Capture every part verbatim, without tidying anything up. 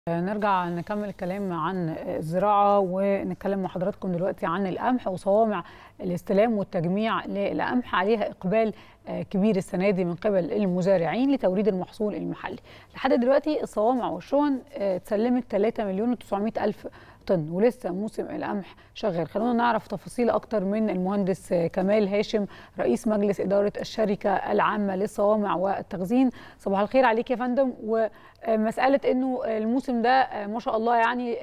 نرجع نكمل الكلام عن الزراعة ونتكلم مع حضراتكم دلوقتي عن القمح وصوامع الاستلام والتجميع للقمح. عليها إقبال كبير السنة دي من قبل المزارعين لتوريد المحصول المحلي. لحد دلوقتي الصوامع والشون اتسلمت ثلاثة مليون وتسعمائة ألف طن ولسه موسم القمح شغال. خلونا نعرف تفاصيل أكتر من المهندس كمال هاشم رئيس مجلس إدارة الشركة العامة للصوامع والتخزين. صباح الخير عليك يا فندم. ومسألة أنه الموسم ده ما شاء الله يعني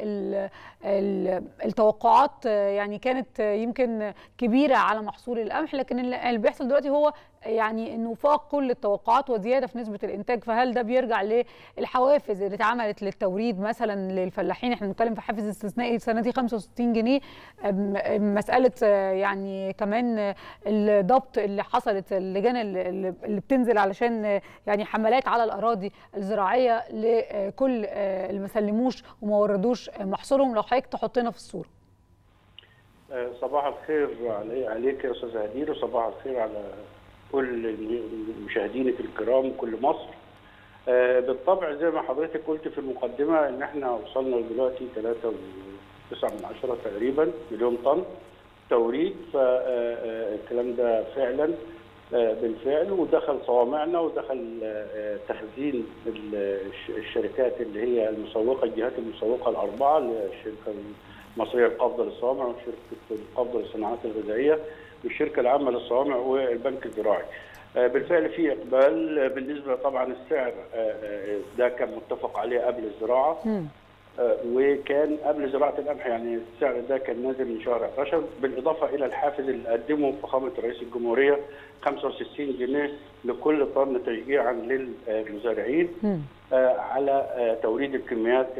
التوقعات يعني كانت يمكن كبيرة على محصول القمح، لكن اللي بيحصل دلوقتي هو يعني انه فاق كل التوقعات وزياده في نسبه الانتاج. فهل ده بيرجع للحوافز اللي اتعملت للتوريد مثلا للفلاحين؟ احنا بنتكلم في حافز استثنائي السنه دي خمسة وستين جنيه. مساله يعني كمان الضبط اللي حصلت، اللجان اللي بتنزل علشان يعني حملات على الاراضي الزراعيه لكل اللي ما سلموش وما وردوش محصولهم. لو حضرتك تحطنا في الصوره. صباح الخير عليك يا استاذ هدير، وصباح الخير على كل مشاهدينك الكرام كل مصر. بالطبع زي ما حضرتك قلت في المقدمه ان احنا وصلنا دلوقتي ثلاثة وتسعة من عشرة تقريبا مليون طن توريد. فالكلام ده فعلا بالفعل، ودخل صوامعنا ودخل تخزين الشركات اللي هي المسوقه، الجهات المسوقه الاربعه، اللي هي الشركه المصريه القابضه للصوامع وشركه القابضه للصناعات الغذائيه والشركه العامه للصوامع والبنك الزراعي. بالفعل في اقبال. بالنسبه طبعا السعر ده كان متفق عليه قبل الزراعه، وكان قبل زراعه القمح يعني السعر ده كان نازل من شهر أحد عشر، بالاضافه الى الحافز اللي قدمه فخامه رئيس الجمهوريه خمسة وستين جنيه لكل طن تشجيعا للمزارعين على توريد الكميات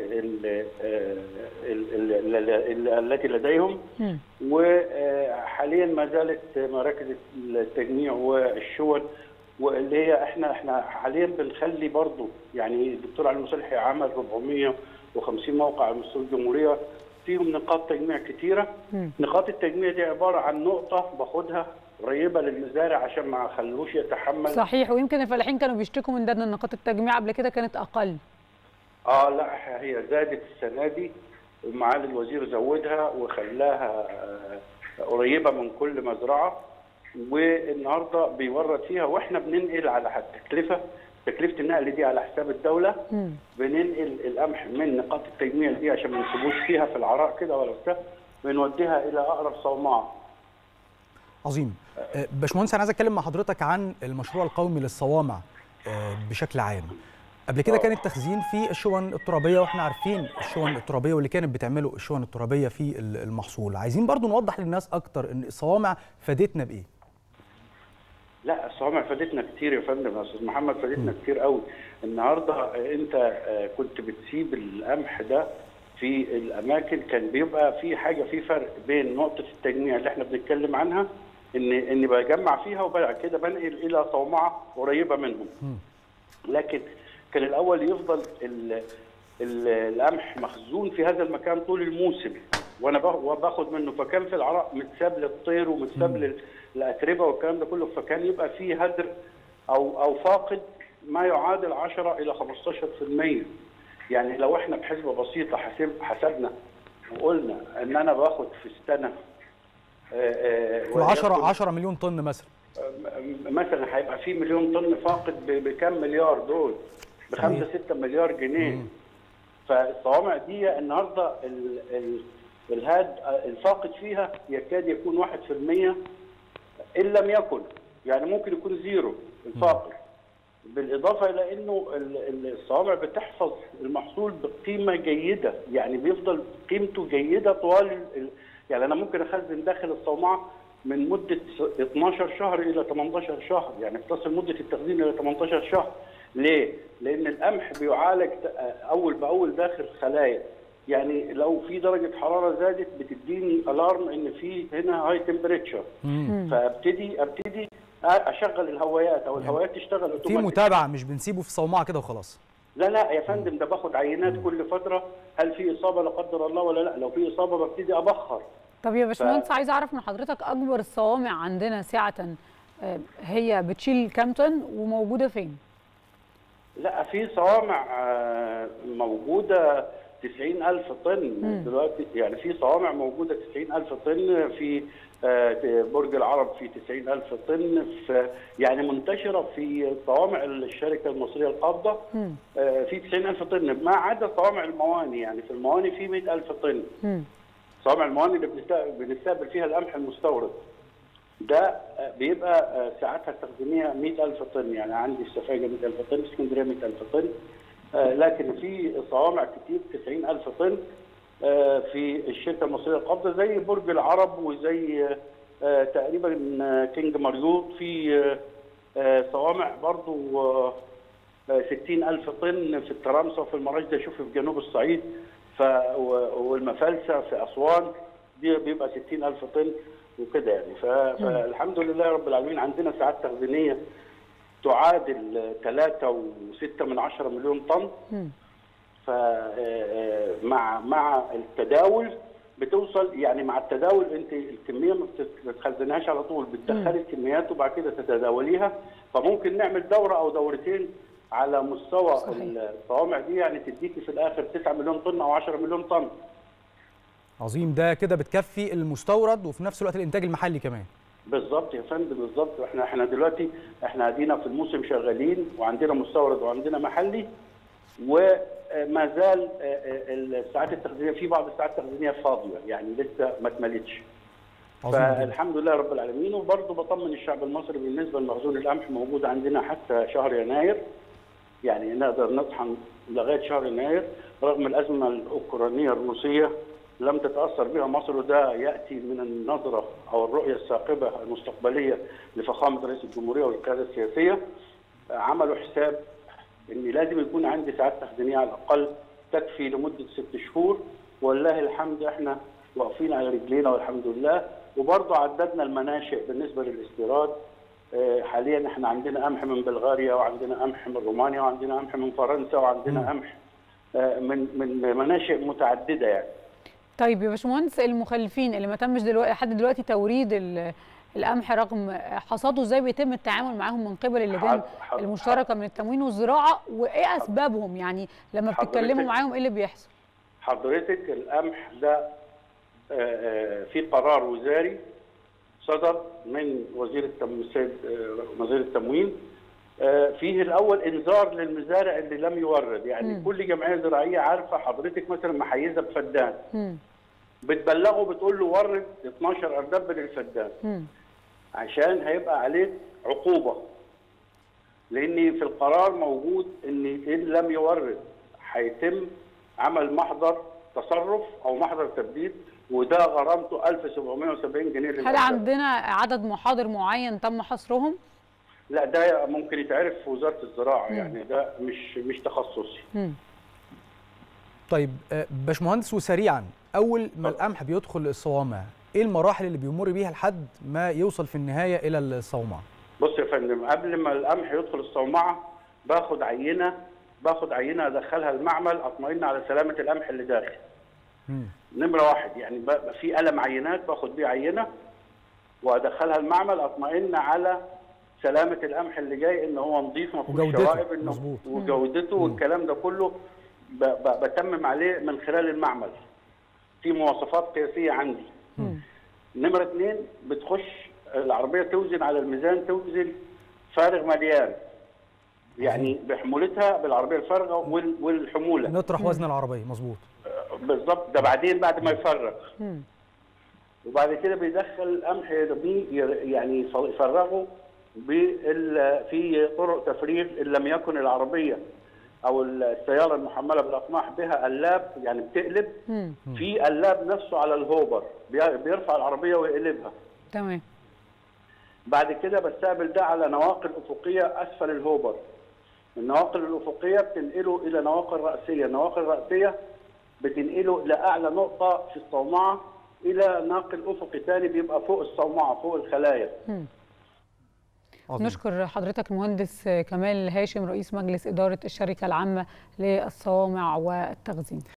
التي لديهم. وحاليا ما زالت مراكز التجميع والشون، واللي هي احنا احنا حاليا بنخلي برضه يعني الدكتور علي مصلحي عمل أربعمائة وخمسين موقع على مستوى الجمهوريه فيهم نقاط تجميع كثيره. نقاط التجميع دي عباره عن نقطه باخدها قريبه للمزارع عشان ما اخلوش يتحمل. صحيح، ويمكن الفلاحين كانوا بيشتكوا من ده ان نقاط التجميع قبل كده كانت اقل. اه لا، هي زادت السنه دي ومعالي الوزير زودها وخلاها قريبه من كل مزرعه، والنهارده بيورد فيها واحنا بننقل على التكلفه تكلفه النقل دي على حساب الدوله. م. بننقل القمح من نقاط التجميع دي عشان ما نسيبوش فيها في العراء كده ولا بتاع، بنوديها الى اقرب صومعه. عظيم. باشمهندس، انا عايز اتكلم مع حضرتك عن المشروع القومي للصوامع بشكل عام. قبل كده كان التخزين في الشون الترابيه، واحنا عارفين الشون الترابيه واللي كانت بتعمله الشون الترابيه في المحصول. عايزين برضو نوضح للناس اكتر ان الصوامع فادتنا بايه. لا، الصوامع فادتنا كتير يا فندم، يا استاذ محمد، فادتنا كتير قوي. النهارده انت كنت بتسيب القمح ده في الاماكن، كان بيبقى في حاجه في فرق بين نقطه التجميع اللي احنا بنتكلم عنها ان اني بجمع فيها وبعد كده بنقل الى صومعه قريبه منهم. لكن كان الاول يفضل القمح مخزون في هذا المكان طول الموسم وانا باخد منه، فكان في العراء متساب للطير ومتساب للاتربه والكلام ده كله، فكان يبقى فيه هدر او او فاقد ما يعادل عشرة إلى خمستاشر بالمئة. يعني لو احنا بحسبه بسيطه حسب حسبنا وقلنا ان انا باخد في السنه عشرة عشرة مليون طن مثلا مثلا، هيبقى في مليون طن فاقد بكام مليار دول؟ بخمسة ستة مليار جنيه. مم. فالصوامع دي النهارده ال ال الهاد الفاقد فيها يكاد يكون واحد في المية ان لم يكن، يعني ممكن يكون زيرو الفاقد. مم. بالاضافه الى انه الصوامع بتحفظ المحصول بقيمه جيده، يعني بيفضل قيمته جيده طوال. يعني انا ممكن اخزن داخل الصومعه من مده اثناشر شهر الى ثمانية عشر شهر، يعني بتصل مده التخزين الى ثمانية عشر شهر. ليه؟ لان القمح بيعالج اول باول داخل خلايا، يعني لو في درجه حراره زادت بتديني الارم ان في هنا هاي تمبريتشر، فابتدي ابتدي اشغل الهوايات او الهوايات تشتغل اوتوماتيك. في متابعه، مش بنسيبه في صومعه كده وخلاص. لا لا يا فندم، ده باخد عينات كل فتره، هل في اصابه لا قدر الله ولا لا؟ لو في اصابه ببتدي ابخر. طب يا باشمهندس، ف... عايز اعرف من حضرتك اكبر الصوامع عندنا سعه هي بتشيل كام طن وموجوده فين؟ لا، في صوامع موجوده تسعين ألف طن مم. دلوقتي، يعني في صوامع موجوده تسعين ألف طن، في برج العرب في تسعين ألف طن، في يعني منتشره في صوامع الشركه المصريه القابضه في تسعين ألف طن، ما عدا صوامع المواني. يعني في المواني في مئة ألف طن. مم. صوامع المواني اللي بنستقبل فيها القمح المستورد ده بيبقى ساعتها التخزينيه مئة ألف طن، يعني عندي في سفاجه مئة ألف طن، في اسكندريه مئة ألف طن، لكن في صوامع كتير تسعين ألف طن في الشركه المصريه القابضه، زي برج العرب وزي تقريبا كينج ماريوت. في صوامع برضو ستين ألف طن في الترامسة وفي المراجدة، شوف في جنوب الصعيد، والمفالسة في أسوان دي بيبقى ستين ألف طن وكده يعني. فالحمد لله رب العالمين عندنا ساعات تخزينية تعادل ثلاثة وستة من عشرة مليون طن. فمع مع التداول بتوصل، يعني مع التداول انت الكميه ما بتخزنهاش على طول، بتدخلي الكميات وبعد كده تتداوليها، فممكن نعمل دوره او دورتين على مستوى الصوامع دي، يعني تديكي في الاخر تسعة مليون طن او عشرة مليون طن. عظيم، ده كده بتكفي المستورد وفي نفس الوقت الانتاج المحلي كمان. بالظبط يا فندم، بالظبط. احنا احنا دلوقتي احنا ادينا في الموسم شغالين، وعندنا مستورد وعندنا محلي، وما زال الساعات التخزينيه في بعض الساعات التخزينيه فاضيه، يعني لسه ما اتملتش. فالحمد لله رب العالمين. وبرضه بطمن الشعب المصري بالنسبه لمخزون القمح موجود عندنا حتى شهر يناير، يعني نقدر نطحن لغايه شهر يناير رغم الازمه الاوكرانيه الروسيه لم تتاثر بها مصر، وده ياتي من النظره او الرؤيه الثاقبه المستقبليه لفخامه رئيس الجمهوريه والقياده السياسيه. عملوا حساب ان لازم يكون عندي ساعات تخزينيه على الاقل تكفي لمده ست شهور، والله الحمد احنا واقفين على رجلينا والحمد لله. وبرضه عددنا المناشئ بالنسبه للاستيراد. حاليا احنا عندنا قمح من بلغاريا، وعندنا قمح من رومانيا، وعندنا قمح من فرنسا، وعندنا قمح من من مناشئ متعدده يعني. طيب يا باشمهندس، المخلفين اللي ما تمش دلوقتي لحد دلوقتي توريد القمح رغم حصاده، ازاي بيتم التعامل معاهم من قبل اللجان المشتركه من التموين والزراعه، وايه اسبابهم؟ يعني لما بتتكلموا معاهم ايه اللي بيحصل؟ حضرتك القمح ده في قرار وزاري صدر من وزير السيد وزير التموين، فيه الاول انذار للمزارع اللي لم يورد، يعني م. كل جمعيه زراعيه عارفه حضرتك مثلا محيزه بفدان، م. بتبلغه بتقول له ورد اتناشر اردب للفدان، م. عشان هيبقى عليك عقوبه، لان في القرار موجود ان ان لم يورد هيتم عمل محضر تصرف او محضر تبديد، وده غرامته ألف وسبعمائة وسبعين جنيه للفدان. هل عندنا عدد محاضر معين تم حصرهم؟ لا، ده ممكن يتعرف في وزاره الزراعه، مم. يعني ده مش مش تخصصي. مم. طيب باشمهندس، وسريعا، اول ما القمح بيدخل الصوامع ايه المراحل اللي بيمر بيها لحد ما يوصل في النهايه الى الصومعه؟ بص يا فندم، قبل ما القمح يدخل الصومعه باخد عينه باخد عينه ادخلها المعمل اطمئن على سلامه القمح اللي داخل. مم. نمره واحد، يعني في قلم عينات باخد بيه عينه وادخلها المعمل اطمئن على سلامه القمح اللي جاي، ان هو نظيف ما فيهوش شوائب، انه وجودته والكلام ده كله بتمم عليه من خلال المعمل في مواصفات قياسيه عندي. مم. نمره اثنين، بتخش العربيه توزن على الميزان، توزن فارغ مليان، يعني بحمولتها بالعربيه الفارغه والحموله نطرح وزن العربيه. مظبوط بالظبط. ده بعدين بعد ما يفرغ، مم. وبعد كده بيدخل القمح يعني يفرغه في طرق تفريغ ان لم يكن العربيه او السياره المحمله بالاقماح بها قلاب، يعني بتقلب، مم. في قلاب نفسه على الهوبر بيرفع العربيه ويقلبها. تمام. بعد كده بستقبل ده على نواقل افقيه اسفل الهوبر. النواقل الافقيه بتنقله الى نواقل راسيه، النواقل الراسيه بتنقله لاعلى نقطه في الصومعه الى ناقل افقي ثاني بيبقى فوق الصومعه فوق الخلايا. مم. نشكر حضرتك المهندس كمال هاشم، رئيس مجلس إدارة الشركة العامة للصوامع والتخزين.